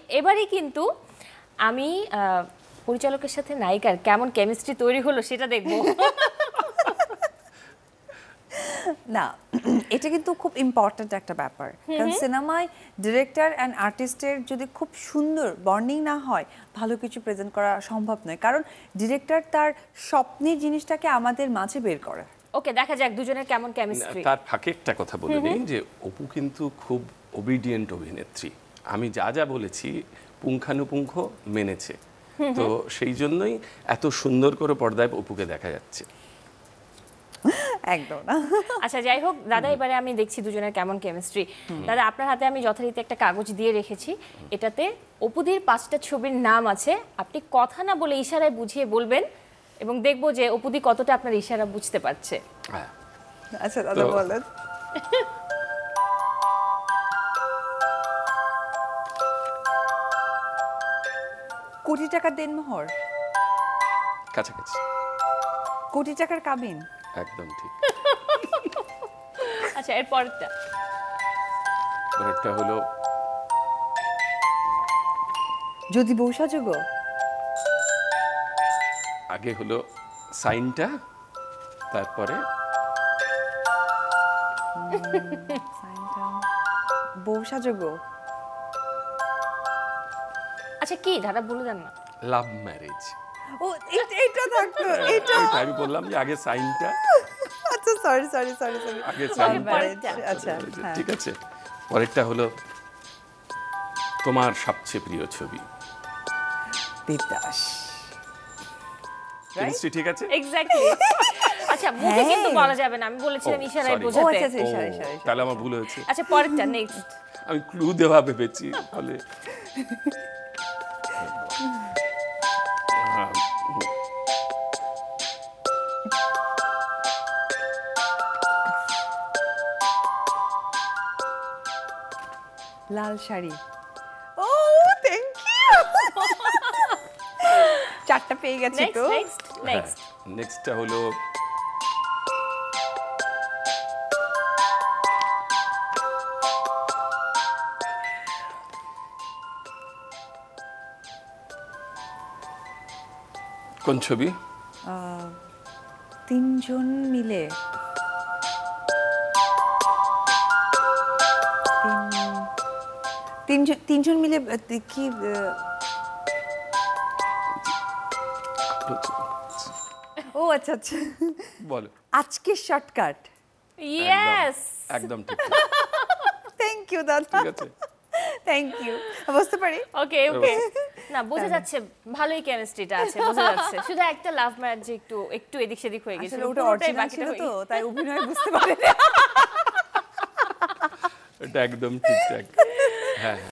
এবারে কিন্তু আমি পরিচালকের সাথে নায়িকার কেমন কেমিস্ট্রি তৈরি হলো সেটা দেখব। না, এটা কিন্তু খুব ইম্পর্ট্যান্ট একটা ব্যাপার, কারণ সিনেমায় ডিরেক্টর অ্যান্ড আর্টিস্টের যদি খুব সুন্দর বন্ডিং না হয় ভালো কিছু প্রেজেন্ট করা সম্ভব নয়, কারণ ডিরেক্টর তার স্বপ্নের জিনিসটাকে আমাদের মাঝে বের করে। ওকে, দেখা যাক দুজনের কেমন কেমিস্ট্রি। তার ফাঁকে একটা কথা বলে নিই যে অপু কিন্তু খুব ওবিডিয়েন্ট অভিনেত্রী, আমি যা যা বলেছি পুঙ্খানুপুঙ্খ মেনেছে, তো সেই জন্যই এত সুন্দর করে পর্দায় অপুকে দেখা যাচ্ছে। একদম না। আচ্ছা যাই হোক দাদা, এবারে আমি দেখছি দুজনের কেমন কেমিস্ট্রি। দাদা আপনার হাতে আমি যথারীতি একটা কাগজ দিয়ে রেখেছি, এটাতে অপুদির 5টা ছবির নাম আছে, আপনি কথা না বলে ইশারায় বুঝিয়ে বলবেন এবং দেখবো যে অপুদি কতটা আপনার ইশারা বুঝতে পারছে। আচ্ছা দাদা বলেন। কোটি টাকার দেনমোহর, কাছাকাছি। কোটি টাকার কাবিন, একদম ঠিক। আচ্ছা এর পরেরটা হলো যদি বউ সাজগো। আগে হলো সাইনটা, তারপরে বউ সাজগো। আচ্ছা কি দাদা বলে দেন না। Love marriage. ও এটা থাকতো, এটা আমি বললাম যে আগে সাইনটা। আচ্ছা সরি সরি সরি সরি, আগে সাইনটা। আচ্ছা ঠিক আছে, পরেরটা হলো তোমার সবচেয়ে প্রিয় ছবি। বিদাস। কেমিস্ট্রি ঠিক আছে? এক্স্যাক্টলি। আচ্ছা মুখে কিন্তু বলা যাবে না, আমি বলেছিলাম ইশারায় ও বোঝাতে। আচ্ছা ইশারা ইশারা। তাহলে আমার ভুল হয়েছে। আচ্ছা পরেরটা নেক্সট। আমি ক্লু দেওয়া ভেবেছি ফলে। লাল শাড়ি। ও থ্যাংক ইউ। 4টা পেয়ে গেছি তো। নেক্সট নেক্সটটা হলো কোন ছবি? 3 জন মিলে। তিনজন মিলে কি? ও আচ্ছা আচ্ছা, বলো। আজকে শর্টকাট। ইয়েস, একদম ঠিক। থ্যাংক ইউ দাদা। ঠিক আছে, থ্যাংক ইউ। বুঝতে পারি। ওকে ওকে। না বোঝা যাচ্ছে ভালোই কেমিস্ট্রিটা আছে, বোঝা যাচ্ছে। শুধু একটা লাভ ম্যারেজ একটু এদিক সেদিক হয়ে গেছিল, ওটা অরিজিনাল ছিল তো, তাই অভিনয় বুঝতে পারিনি। এটা একদম ঠিকঠাক। হ্যাঁ।